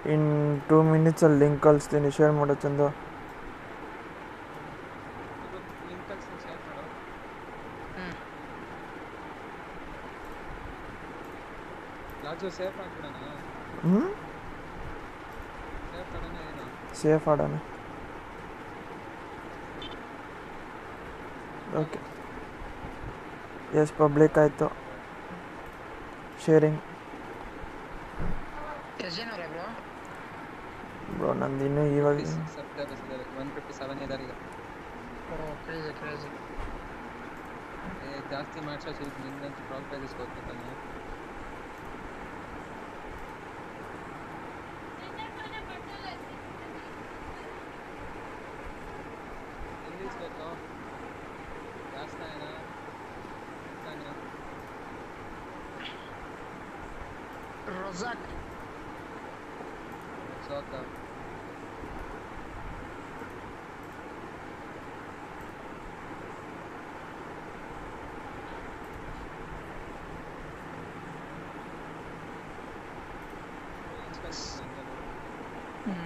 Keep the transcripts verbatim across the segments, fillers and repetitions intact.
ಇನ್ two ಮಿನಿಟ್ಸಲ್ಲಿ link ಕಳಿಸ್ತೀನಿ, share ಮಾಡೋ ಚಂದ. ಲಿಂಕ್ ಕಳಿಸ್ತೀನಿ, ಶೇರ್ ಮಾಡೋ. ಹ್ಮ್ ರಾಜು ಸೇಫ್ ಆಗ್ಬಿಡೋಣ. ಹ್ಞೂ ಸೇಫ್ ಆಡೋಣ ಏನು? ಸೇಫ್ ಆಡೋಣ. ಓಕೆ, ಎಸ್ ಪಬ್ಲಿಕ್ ಆಯಿತು. ಶೇರಿಂಗ್ ಎಷ್ಟು ಜನ ಅವರೇ ಬ್ರೋ? ಬ್ರೋ ನಂದು ಇನ್ನೂ ಇವಾಗ ಸಬ್ಸ್ಕ್ರೈಬರ್ಸ್ ಇದ್ದಾರೆ, ಒನ್ ಫಿಫ್ಟಿ ಸೆವೆನ್ ಇದ್ದಾರೆ ಈಗ. Oh crazy crazy. ಏ ಜಾಸ್ತಿ ಮಾಡ್ಸೋ ಶಿಲ್ಪ, ನಿಂದಂತೂ ಪ್ರೌಡ್ ಪ್ರೈಸಸ್ ಹೋಗ್ತಾನೆ. ಎಲ್ಲಿ ಇಸ್ಬೇಕು? ಯಾಸ್ತಾಯನ ತಾನೆ ರೊಜಾಕ್ ಸೋಕ ಹ್ಮ್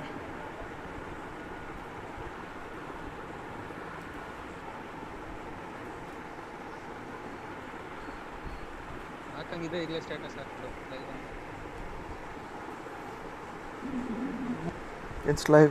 ಹಾಕಂಗಿದ್ರೆ ಇಲ್ಲೇ ಸ್ಟೇಟಸ್ ಹಾಕ್ಬಿಡು ಲೈವ್ ಅಂತ. It's live.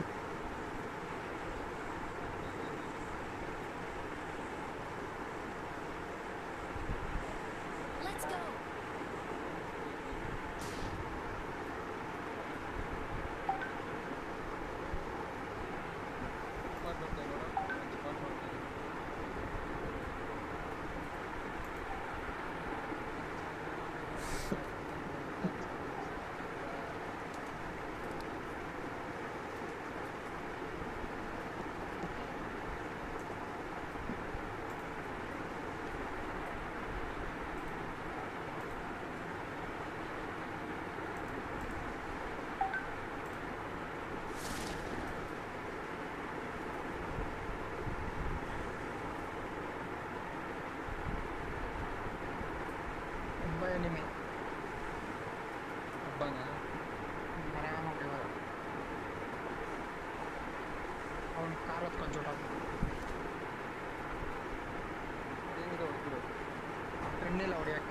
ಮಾಡ್ಬಿಡ್ತೆ ನೋಡು, ಸ್ಪಾಟ್ ಮಾಡ್ತೀನಿ. ಒಬ್ಬ ಎನಿಮಿ ಹಬ್ಬನ ಆರಾಮಾಗಿ ಇವಾಗ ಅವ್ನು ಕಾರ್ ಹೊತ್ಕೊಂಡು ಜೋಟಾಗ್ಬಿಟ್ಟು ಏನಿದೆ ಹೊಡ್ಬಿಡು. ಎಣ್ಣಿಲ್ಲ ಹೊಡಿಯೋಕ್ಕೆ.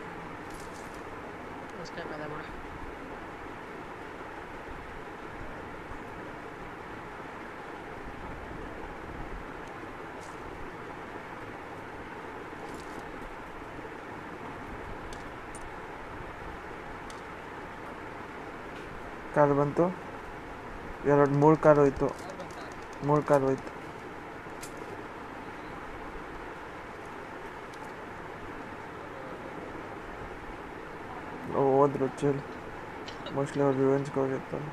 ಎಸ್ಕೇಪ್ ಅದ ಬಿಡು. ಕಾರ್ ಬಂತು, ಎರಡು ಮೂರು ಕಾರ್ ಹೋಯ್ತು, ಯಾರು ಬಂತ? ಮೂರು ಕಾರ್ ಹೋಯ್ತು. ಹೋದ್ರು ಚಲ್, ಮೋಸ್ಟ್ಲಿ ಅವ್ರು ರಿವೆಂಜ್ಗೆ ಹೋಗಿರ್ತಾರೆ.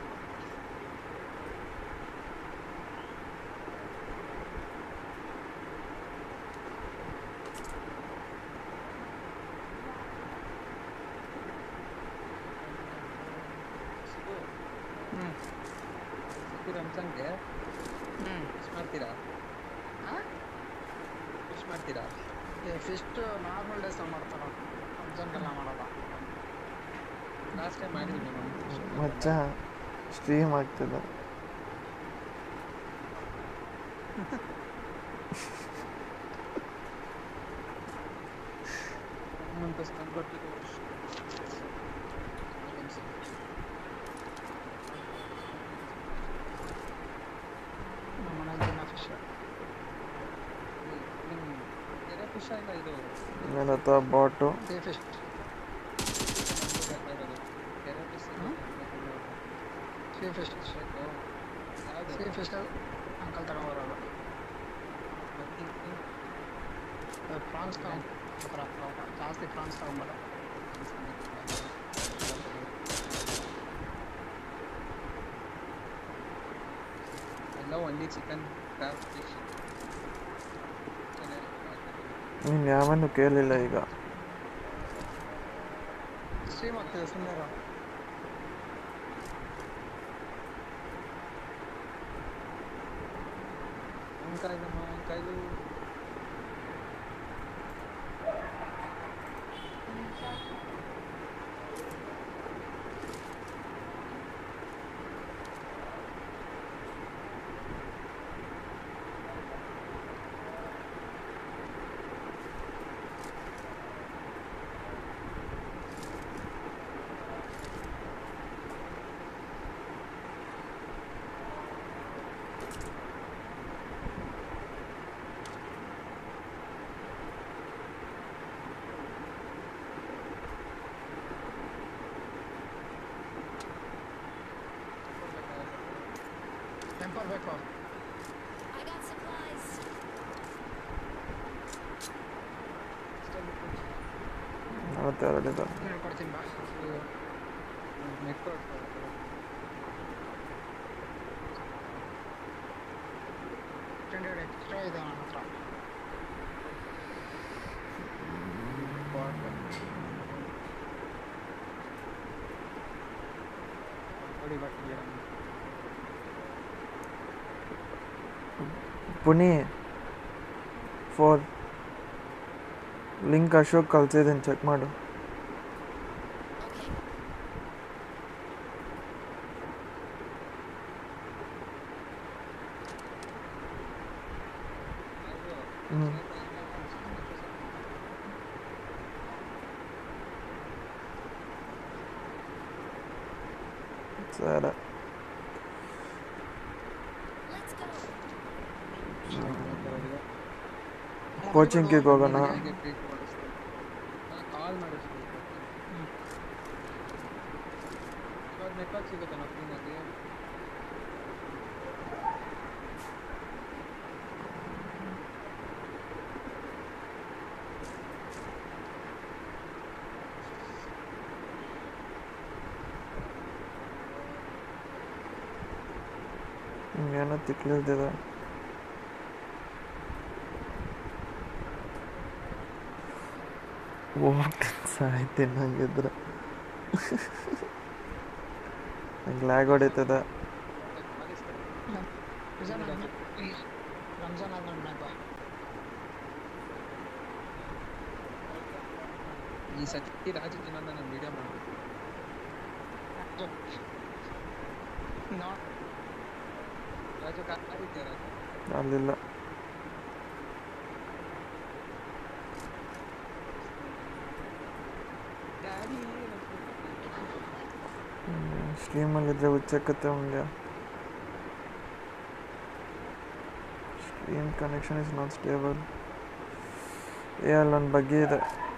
ಸಿಗು ಹ್ಞೂ ಸಿಗು ರಂಜಾನ್ಗೆ ಹ್ಞೂ ವಿಶ್ ಮಾಡ್ತೀರಾ? ಹಾಂ ವಿಶ್ ಮಾಡ್ತೀರಾ? ಈ ಫಿಸ್ಟ್ ನಾರ್ಮಲ್ ಡೇಸ್ ಮಾಡ್ತಾರ, ರಂಜಾನ್ಗೆಲ್ಲ ಮಾಡಲ್ಲ. ಲಾಸ್ಟ್ ಟೈಮ್ ಮಾಡಿದ್ವಿ ನಮ್ಮ ಮಚ್ಚ ಸ್ಟ್ರೀಮ್ ಆಗ್ತದೆ. ನಮ್ಮಂತ ಸ್ಟಂಗೊಟ್ಟಿಗೆ ನಮ್ಮ ಮನೇಲಿ ದಿನ ಫಿಶ್. ನಿಮ್ಮ ಕೆರೆ ಫಿಶ್ ಇಲ್ಲ ಇದು ನನ್ನ ಹತ್ರ ಬಾಟು. Sea fish. ಕೆರೆ ಫಿಶ್ ಸೀ ಫಿಶ್ ಬೇಕು. ಯಾವುದು ಸೀ ಫಿಶ್ ಅಂಕಲ್ ತಗೊಂಬರೋದು. ಪ್ರಾನ್ಸ್ ತಗೊಂಡು ಜಾಸ್ತಿ ಪ್ರಾನ್ಸ್ ತಗೊಂಬರ. ಎಲ್ಲ ಒನ್ಲಿ ಚಿಕನ್ ಕ್ರಾಬ್ ಫಿಶ್. ನೀನು ಯಾವನ್ನೂ ಕೇಳಿಲ್ಲ ಈಗ. ಸ್ಟ್ರೀಮ್ ಆಗ್ತಿದೆ ಸುಮ್ಮನೆ. ಮಾವಿನಕಾಯಿ ಮಾವಿನಕಾಯಿ ಬರಬೇಕು. I got supplies. ನಲವತ್ತೆರಡು ಇದ್ದಾವೆ. ಹೇಳ್ಕೊಡ್ತೀನಿ ಬಾ. ಮೆಟ್ರೋ ಹಂಡ್ರೆಡ್ ಎಕ್ಸ್ಟ್ರಾ ಇದೆ ನನ್ನ ಹತ್ರ. ನೋಡಿ ಬರ್ತೀನಿ ಪುನಿ ಫೋರ್ ಲಿಂಕ್ ಅಶೋಕ್ ಕಳ್ಸಿದ್ದೀನಿ, ಚೆಕ್ ಮಾಡು. Okay. ಹ್ಞೂ ಸರಿ. Let's go. ಕೋಚಿಂಗಿಗೆ ಹೋಗೋಣ. ಹೇಗೆ ಟ್ರೀಟ್ ಮಾಡಿಸ್ತಾರೆ ಕಾಲ್ ಮಾಡಿಸ್ಬೇಕು. ಇವಾಗ ನೆಟ್ವರ್ಕ್ ಸಿಗುತ್ತೆ ನಾವು ಕ್ಲೀನಾಗಿ. ಏನೋ ತಿಕ್ಲಿದ್ದಿದೆ. ಹೋಗ್ತೀನಿ ಸಾಯ್ತೀನಿ ಹಂಗಿದ್ರೆ. ನಂಗೆ ಲ್ಯಾಗ್ ಹೊಡಿತದೆ. ರಂಜಾನ್ ಆದ್ಮೇಲೆ ರಂಜಾನ್ ಆದ್ಮೇಲೆ ಬಾ. ಈ ಸತಿ ರಾಜಕ್ಕೆ ನಾನು ನಾನು ವಿಡಿಯೋ ಮಾಡ್ಬೇಕು. ನಾಟ್ ರಾಜು ಕಾರಿದ್ದೆ ರಾಜು ಅಲ್ಲಿಲ್ಲ. ಡ್ಯಾಡಿ ಸ್ಟ್ರೀಮಲ್ಲಿದ್ದರೆ ಹುಚ್ಚಕ್ಕತ್ತೆ ಅವನಿಗೆ. Stream connection is not stable. ಏ ಅಲ್ಲೊಂದು ಬಗ್ಗೆ ಇದೆ.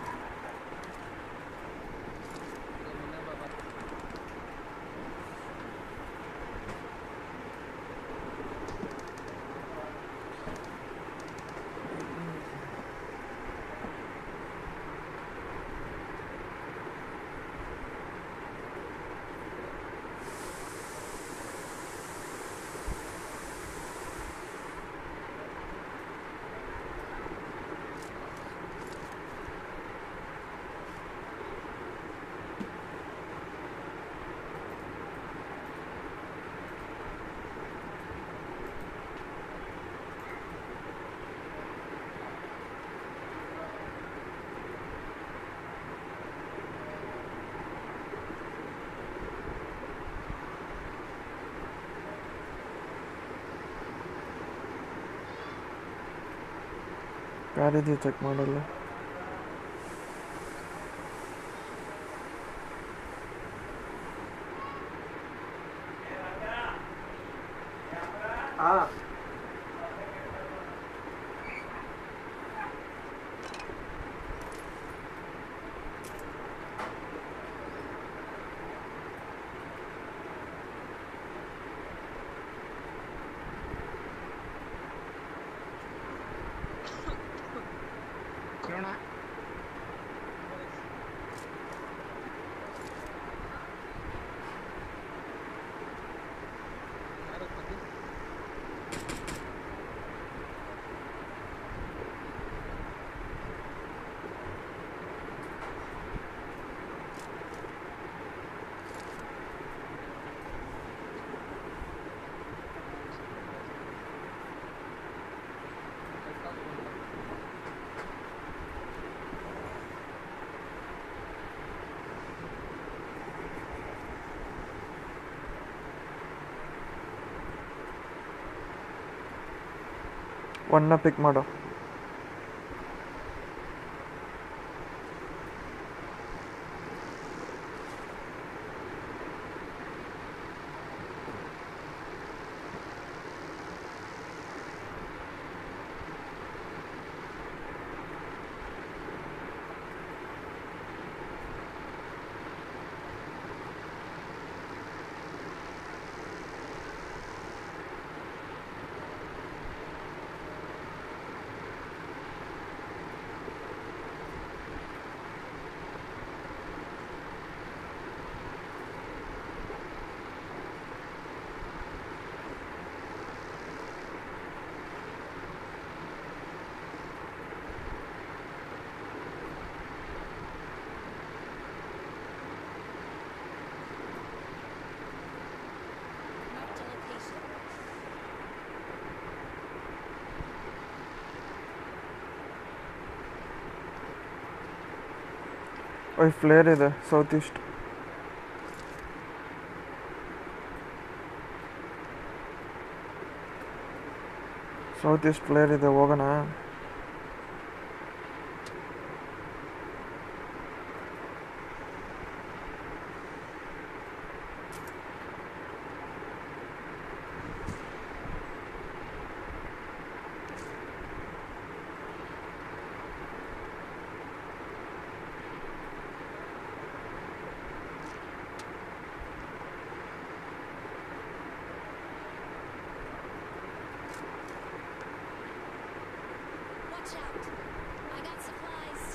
ಯಾರಿದೀವಿ ಚೆಕ್ ಮಾಡಲ್ಲ. ಹಾಂ ಕಿರಣ ಯಾರು ಬಂದು ಒನ್ನ ಪಿಕ್ ಮಾಡು. ಓಯ್ ಫ್ಲೇರ್ ಇದೆ south east. South east flare ಇದೆ, ಹೋಗೋಣ. Watch out. I got supplies.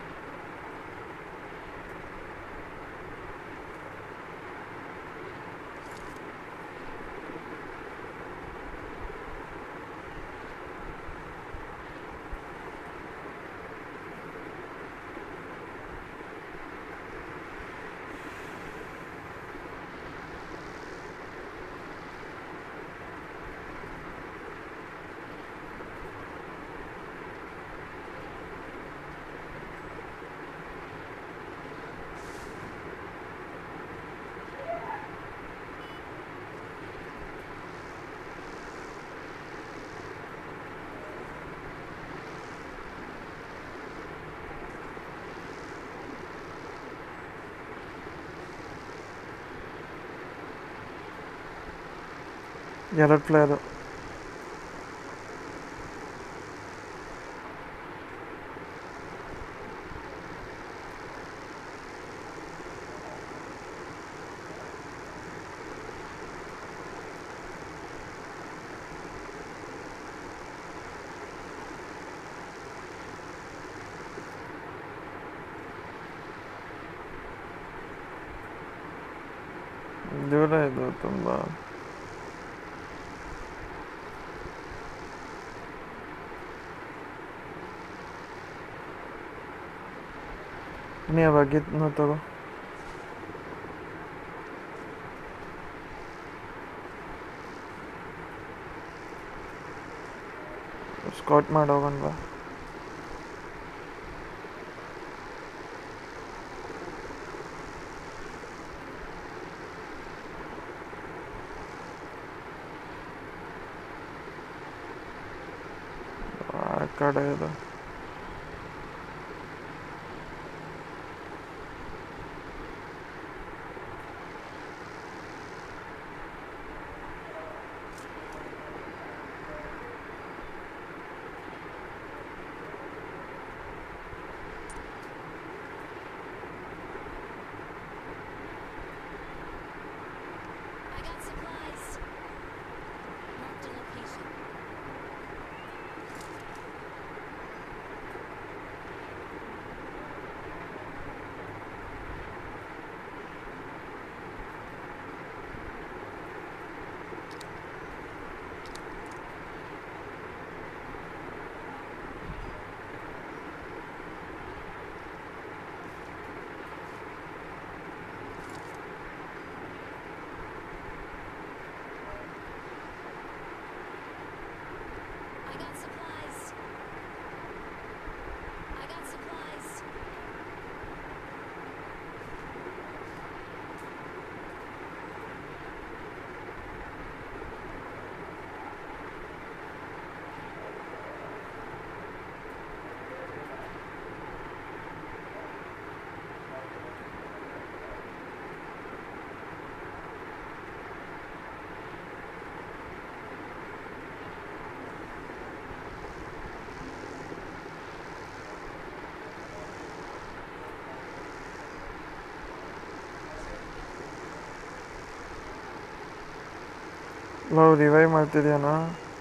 ಎರಡು ಪ್ಲೇಯರು. ದೂರ ಇದು ತುಂಬ. ನೀವು ಆಗಿದ್ನ ತಗೋ. ಸ್ಕೌಟ್ ಮಾಡಿ ಹೋಗೋಣ ಬಾ. ಆ ಕಡೆ ಇದು I got supplies. Marked a location. I got supplies. I got supplies. ನಾವು ರಿವೈವ್ ಮಾಡ್ತಿದ್ಯಾನಾ?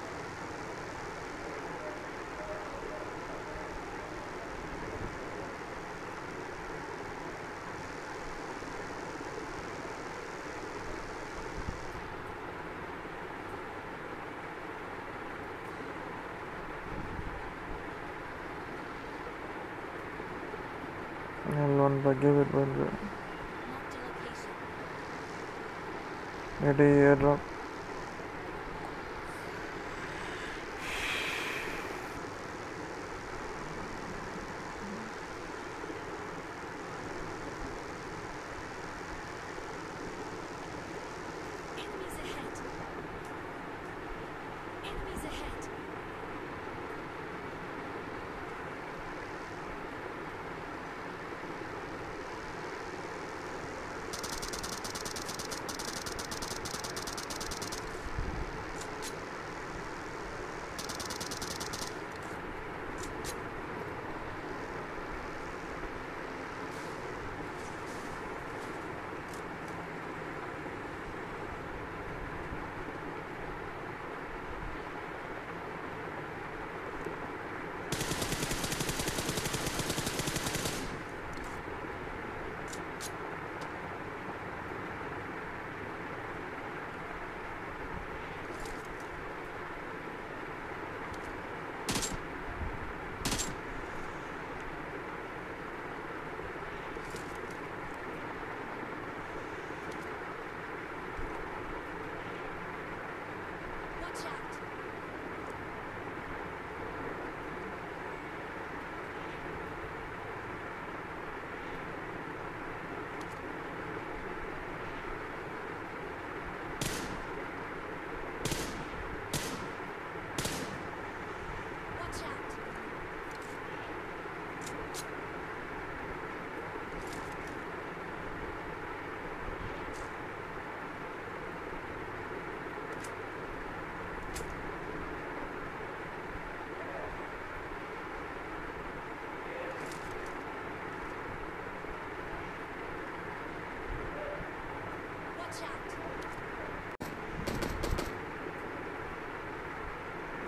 ಅಲ್ಲೊಂದು ಬಗ್ಗೆ ಬಿಟ್ಟು Marked a location. Ready air drop.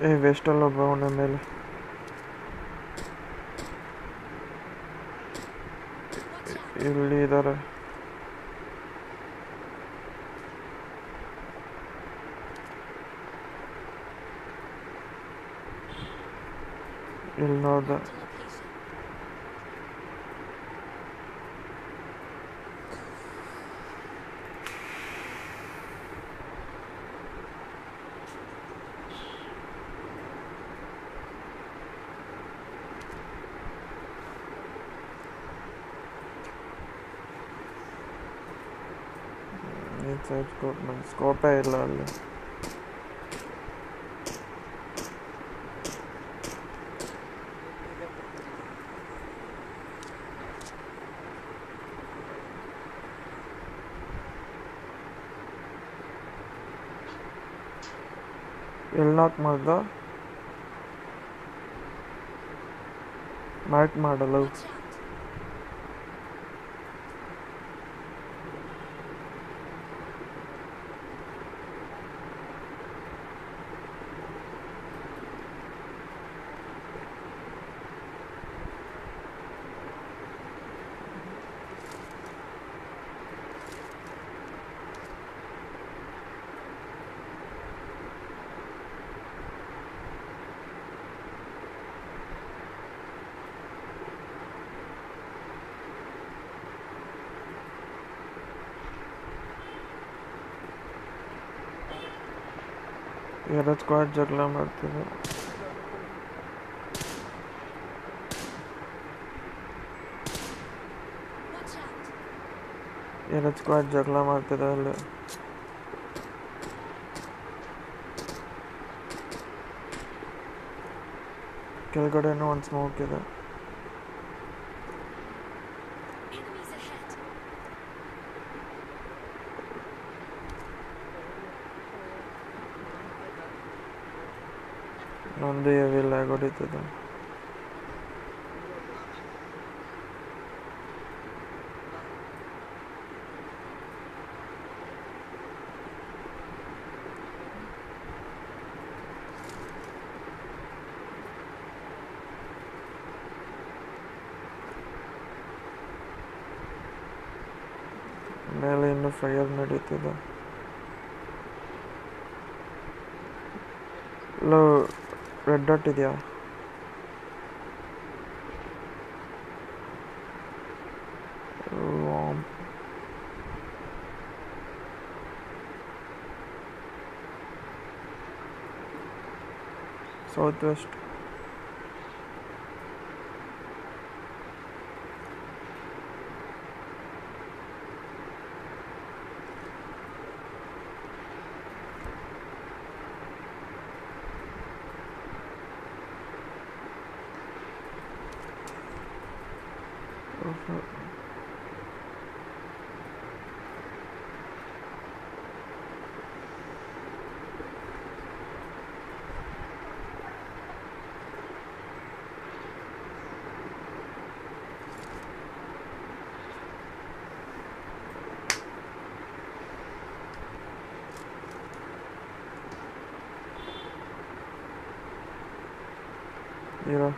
ए वेस्ट अल्लो बावने मेले Watch out! ಇಲ್ಲಿ ಇದಾರೆ ಇಲ್ಲಿ ನೋಡ್ದೆ Marked a location. ಈ ಸೈಡ್ ಸ್ಕೋಪ್ ನನ್ನ ಸ್ಕೋಪೇ ಇಲ್ಲ ಅಲ್ಲಿ ಎಲ್ಲಿ ನಾಕ್ ಮಾಡ್ದ ಮಾರ್ಕ್ ಮಾಡಲ್ಲ Watch out! ಎರಡು ಸ್ಕ್ವಾಡ್ ಜಗಳ ಮಾಡ್ತಿದ್ದೆ Watch out! ಎರಡು ಸ್ಕ್ವಾಡ್ ಜಗಳ ಮಾಡ್ತಿದ್ದೆ ಅಲ್ಲಿ ಕೆಳಗಡೆನೂ ಒಂದು ಸ್ಮೋಕ್ ಇದೆ Enemies ahead! ನಂದು ಹೆವಿ ಲ್ಯಾಗ್ ಹೊಡಿತದೆ ಮೇಲೆ ಇನ್ನು ಫೈರ್ ನಡೀತಿದೆ ಲೋ ರೆಡ್ ಡಾಟ್ ಇದೆಯಾ ಸೌತ್ ವೆಸ್ಟ್ ಇರೋ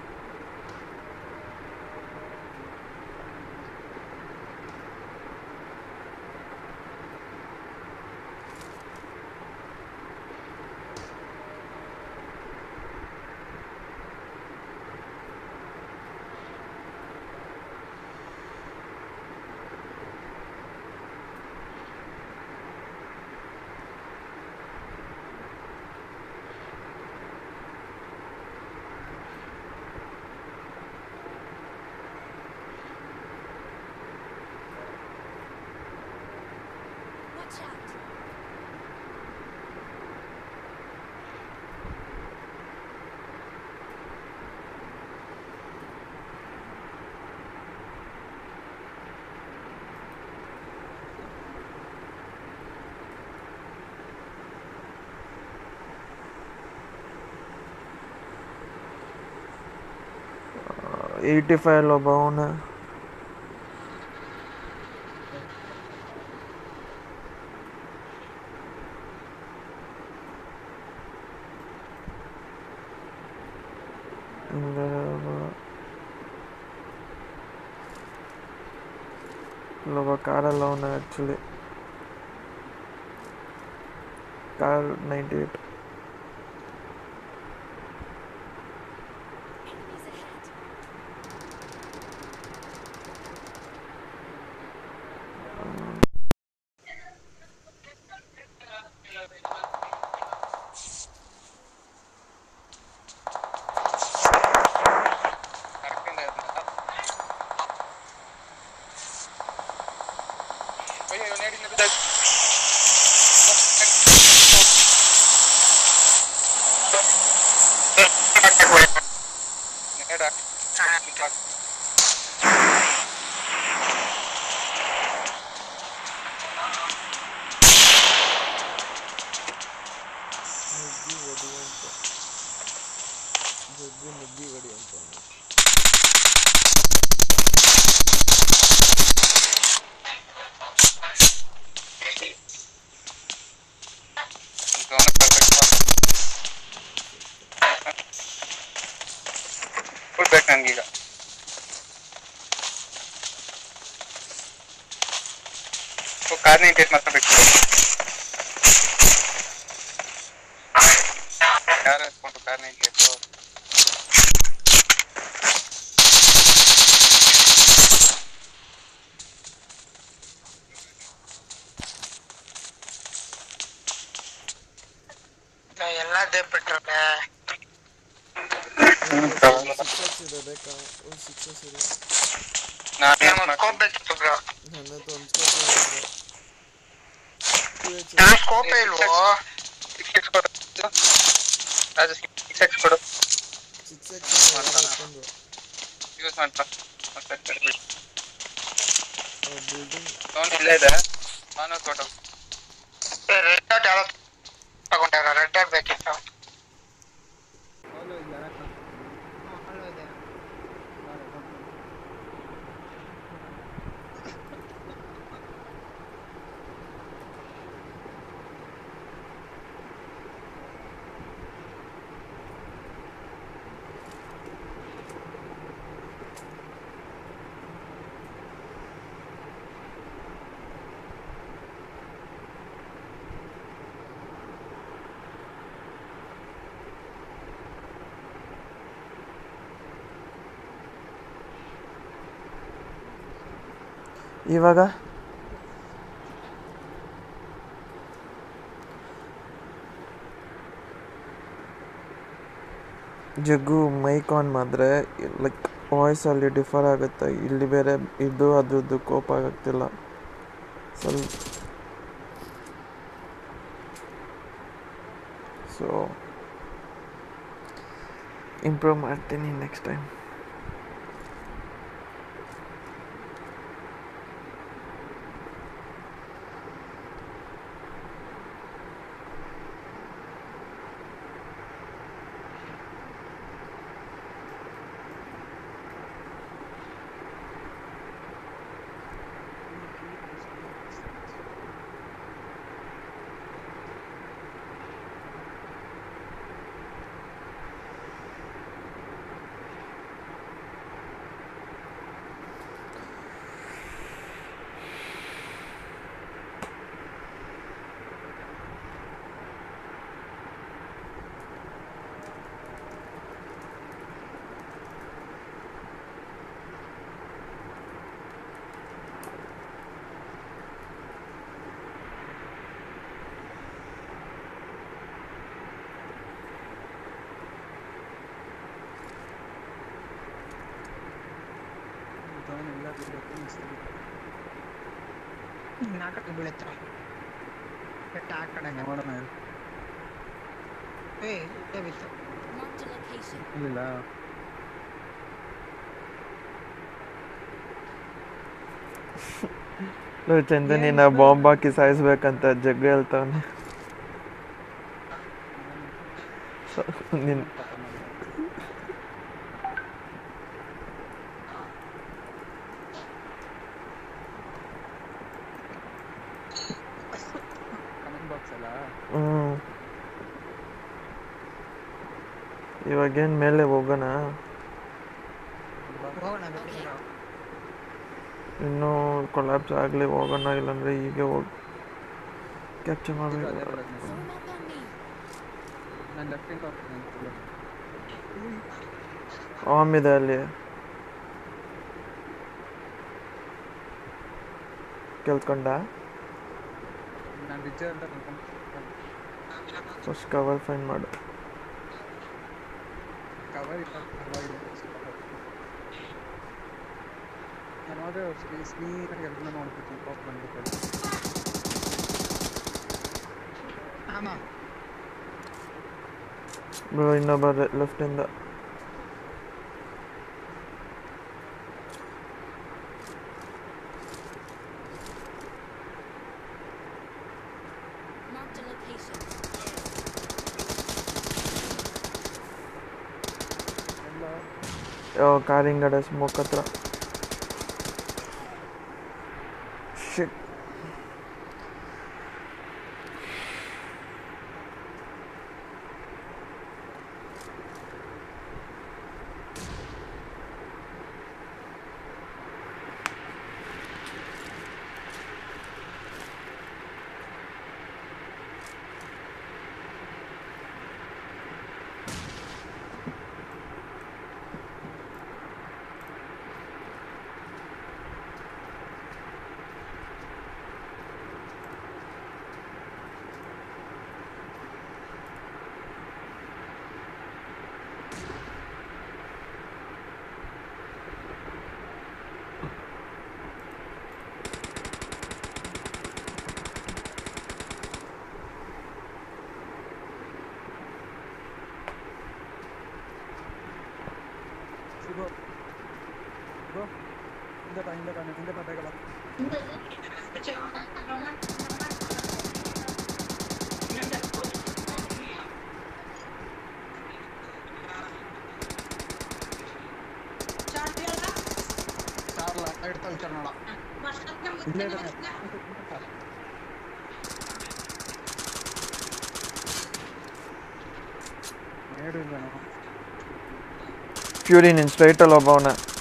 Watch out! ಏಯ್ಟಿ ಫೈವ್ ಒಬ್ಬ ಅವನು ಇಲ್ಲೊಬ್ಬ ಕಾರಲ್ಲಿ ಅವನ actually car ninety eight. Enemies ahead. Jaggu ನುಗ್ಗಿ ಹೊಡಿ ಅಂತ ಕೊಡ್ಬೇಕು ನನಗೀಗ. ಕಾರ್ ನೈಂಟಿ ಮಾತ್ರ ಬೇಕು. ಯಾರು ಎತ್ಕೊಂಡು ಕಾರ್ ನೈಂಟಿ ಏಟ್ ಎಲ್ಲದೇ ಬಿಟ್ರೆ ಸಿಕ್ಸಸ್ ಇದೆ ಬೇಕಾ? ಒಂದು ಸಿಕ್ಸಸ್ ಇದೆ. ಸ್ಕೋಪ್ ಬೇಕಿತ್ತು ಬ್ರೋ. ನನ್ನ ಹತ್ರ ಒಂದು ಸ್ಕೋಪ್ ಇದೆ. ಸ್ಕೋಪೇ ಇಲ್ವೋ? ಸಿಕ್ಸ್ ಎಕ್ಸ್ ಕೊಡು ರಾಜು, ಸಿಕ್ಸ್ ಎಕ್ಸ್ ಕೊಡು. ಸಿಕ್ಸ್ ಎಕ್ಸ್ ಮಾಡ್ಕೊಂಡು ಯೂಸ್ ಮಾಡ್ತಾ ಬಿಲ್ಡಿಂಗ್ ಸೌಂಡ್ ಇಲ್ಲೇ ಇದೆ. ನಾನು ಕೊಟ್ಟು ರೆಡ್ ಡಾಟ್ ಯಾವ್ದು ತಗೊಂಡಾರ? ರೆಡ್ ಡಾಟ್ ಬೇಕಿತ್ತು. ಹೌದು ಇಲ್ಲ ಹ್ಮ್, ಅಲ್ಲೂ ಇದೆ. ಇವಾಗ ಜಗ್ಗು ಮೈಕ್ ಆನ್ ಮಾಡಿದ್ರೆ ಲೈಕ್ ವಾಯ್ಸಲ್ಲಿ ಡಿಫರ್ ಆಗುತ್ತೆ. ಇಲ್ಲಿ ಬೇರೆ ಇದು ಅದ್ರದ್ದು ಕೋಪ ಆಗುತ್ತಿಲ್ಲ ಸ್ವಲ್ಪ. ಸೊ ಇಂಪ್ರೂವ್ ಮಾಡ್ತೀನಿ ನೆಕ್ಸ್ಟ್ ಟೈಮ್. ನಾಲ್ಕು ಬೀಳುತ್ತೆ. ಬೆಟ್ಟ ಆ ಕಡೆ ನೋಡೋಣ. ಏ ಇಲ್ಲೇ ಬಿತ್ತು. Marked a location. ಇಲ್ಲ ಚಂದನಿನ ಬಾಂಬ್ ಹಾಕಿ ಸಾಯಿಸ್ಬೇಕಂತ ಜಗ್ಗು ಹೇಳ್ತಾವನೆ. ನಿನ್ ಕಮೆಂಟ್ ಬಾಕ್ಸ್ ಅಲ್ಲ. ಹ್ಮ್ ಇವಾಗೇನು ಮೇಲೆ ಹೋಗೋಣ? ಹೋಗೋಣ ಬೇಕಿದ್ರೆ. ಇನ್ನೂ ಕೊಲ್ಯಾಪ್ಸ್ ಆಗಲಿ ಹೋಗೋಣ, ಇಲ್ಲಾಂದರೆ ಹೀಗೆ ಹೋಗಿ ಕ್ಯಾಪ್ಚರ್ ಮಾಡಬೇಕು. ಅದೇ ಹೇಳೋದು ನಾನು. Form up on me. ನಾನು ಲೆಫ್ಟಿಂದ ಹೋಗ್ತೀನಿ. ಆಮ್ ಇದೆ ಅಲ್ಲಿ. ಕೇಳ್ಕೊಂಡ ನಾನು ರಿಚ್ ಅಂತ ಅನ್ಕೊಂಡು ಫಸ್ಟ್ ಕವರ್ ಫೈಂಡ್ ಮಾಡು. ಕವರ್ ಇಲ್ಲ ಪರವಾಗಿಲ್ಲ. ನಾನು ಹೋದ್ರೆ ಸ್ನೀಟಾಗಿ ಎಲ್ಲ ನೋಡ್ಬಿಡ್ತೀನಿ. ಪಾಪ್ ಬಂದ್ಬಿಟ್ಟು ಆಮ ಬ್ರೋ ಇನ್ನೊಬ್ಬ ಲೆಫ್ಟಿಂದ. Marked a location. ಎಲ್ಲ ಕಾರಿಂಗಡೆ ಸ್ಮೋಕ್ ಹತ್ರ. ಶಿಟ್. Go. Go. ಹಿಂದೆ ಬಾ ಹಿಂದೆ ಬಾ ಹಿಂದೆ ಬಾ ಬೇಗ ಬಾ. ಚಾರ್ಲ ಇಡ್ತಾಳೆ ಚರ್ನಳ. ಇಲ್ಲೇ ಇದ್ದಾನೆ. ಏಡು ಇಲ್ಲ ನಾವು. ಫ್ಯೂರಿ ನಿನ್ ಸ್ಟ್ರೈಟಲ್ಲಿ ಒಬ್ಬವನ.